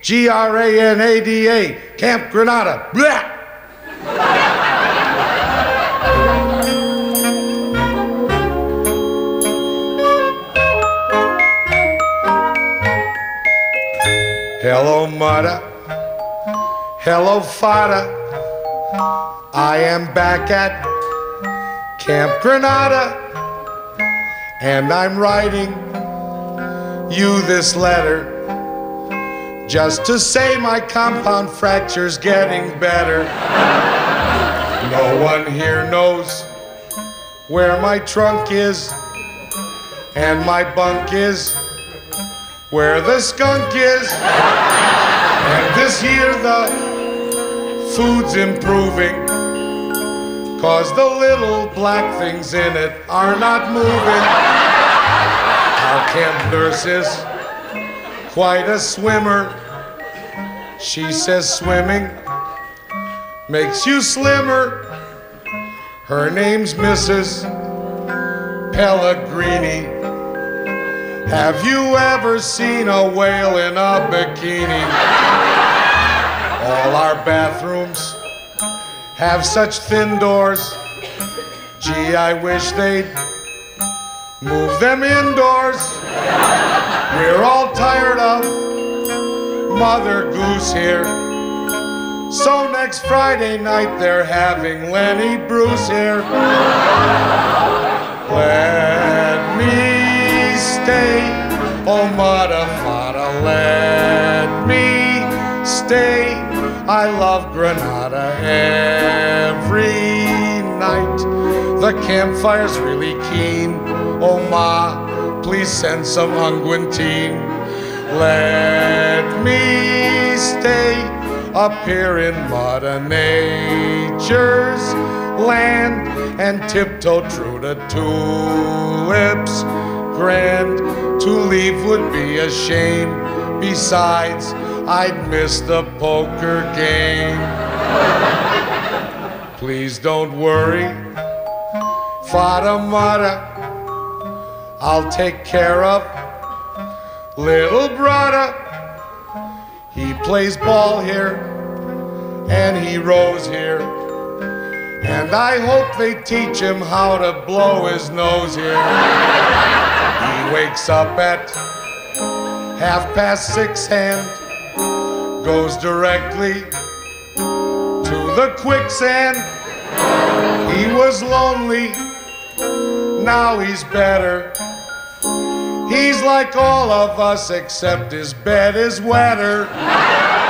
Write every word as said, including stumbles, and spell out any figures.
G R A N A D A, Camp Granada. Blah! Hello, mother. Hello, Fadder. I am back at Camp Granada, and I'm writing you this letter just to say my compound fracture's getting better. No one here knows where my trunk is, and my bunk is where the skunk is. And this year the food's improving, 'cause the little black things in it are not moving. Our camp nurse is quite a swimmer. She says swimming makes you slimmer. Her name's Missus Pellegrini. Have you ever seen a whale in a bikini? All our bathrooms have such thin doors. Gee, I wish they'd move them indoors. We're all tired of Mother Goose here, so next Friday night they're having Lenny Bruce here. Let me stay, oh mother, fada, let me stay. I love Granada every night. The campfire's really keen. Oh ma, please send some unguentine. Let me stay up here in Mother Nature's land and tiptoe through the tulips grand. To leave would be a shame. Besides, I'd miss the poker game. Please don't worry, Fada Mada, I'll take care of little brother. He plays ball here and he rows here, and I hope they teach him how to blow his nose here. He wakes up at half past six and goes directly to the quicksand. He was lonely, now he's better. He's like all of us except his bed is wetter.